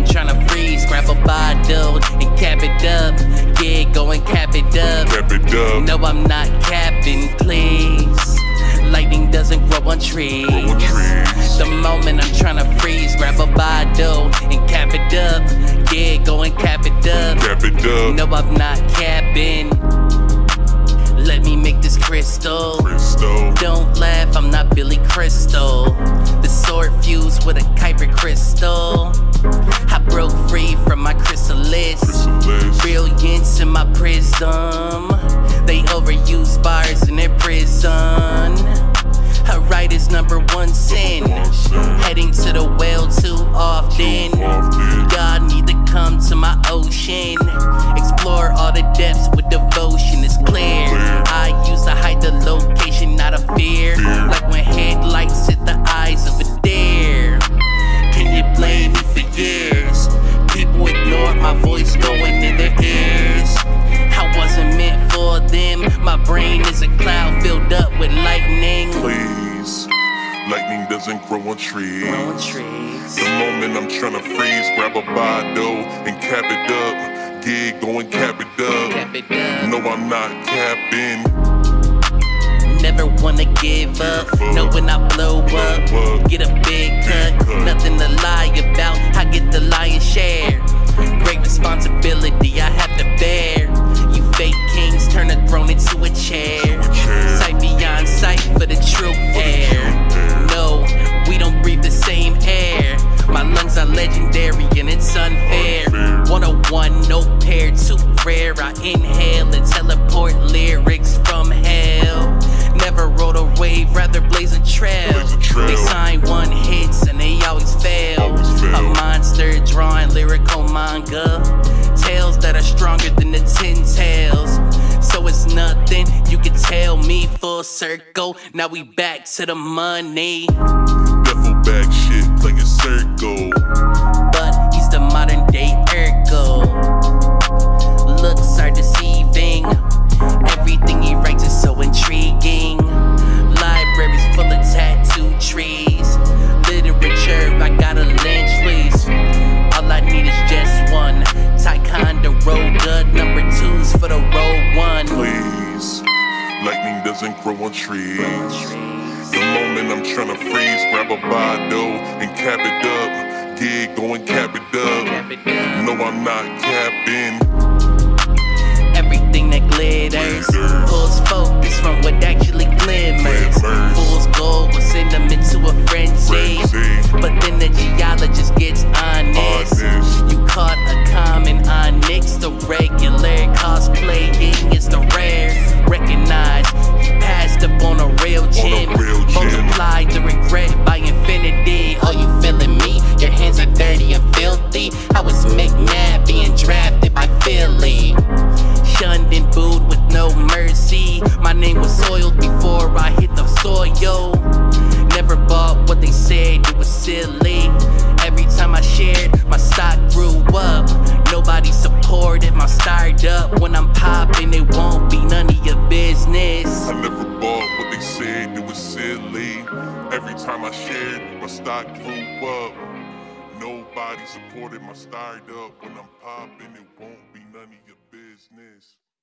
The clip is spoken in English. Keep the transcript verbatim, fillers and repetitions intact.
tryna freeze, grab a bottle and cap it up. Yeah, go and cap it up. Cap it up. No, I'm not capping, please. Lightning doesn't grow on trees. Grow on trees. The moment I'm tryna freeze, grab a bottle and cap it up. Yeah, go and cap it up. Cap it up. No, I'm not capping. Let me make this crystal. Crystal. Don't laugh, I'm not Billy Crystal. The sword fused with a Kuiper crystal. I broke free from my chrysalis. Chrysalis. Brilliance in my prism. They overuse bars in their prison. A writer's number one sin. Heading to the well too often. God need to come to my ocean. Explore all the depths with devotion. It's clear I use to hide the location, not a fear. Like when headlights hit the eyes of a deer. Can you blame me for years? People ignored my voice going in their ears. I wasn't meant for them. My brain is a cloud filled up with lightning. Please, lightning doesn't grow on trees. Grow on trees. The moment I'm tryna freeze, grab a bottle and cap it up. Yeah, go and cap it up. Cap it up. No, I'm not capping. Never wanna give up. Know when I blow up, get a big cut. Nothing to lie about. I get the lion's share. Great responsibility I have to bear. You fake kings turn a throne into a chair. Sight beyond sight for the true air. No, we don't breathe the same air. My lungs are legendary and it's unfair. one oh one, no pair, too rare. I inhale and teleport lyrics from hell. Never rode a wave, rather blaze a trail. Blaze a trail. They sign one hits and they always fail. Always fail. A monster drawing lyrical manga. Tales that are stronger than the ten tails. So it's nothing, you can tell me full circle. Now we back to the money. Duffel bag shit playing circle. But he's the modern day Urkel. Looks are deceiving. Everything he writes is so intriguing. Libraries full of tattoo trees. Literature, I got a lynch please. All I need is just one. Ticonderoga, number two's for the road one. Please, lightning doesn't grow on trees. The moment I'm tryna freeze, grab a bottle and cap it up. Yeah, go and cap it up. No, I'm not capping. Everything that glitters pulls focus from what actually glimmers. Fool's gold will send them into a frenzy. But then the geologist gets honest. You caught a common onyx. The regular cosplaying is the rare. Recognize you passed up on a real gem. Multiply the regret by infinity. Oh, you feeling me? Your hands are dirty and filthy. I was McNabb being drafted by Philly. Shunned and booed with no mercy. My name was soiled before I hit the soil. Never bought what they said, it was silly. Every time I shared, my stock grew up. Nobody supported my startup. When I'm popping, it won't be none of your business. I never bought what they said, it was silly. Every time I shared, my stock grew up. Nobody supported my startup. When I'm popping, it won't be none of your business.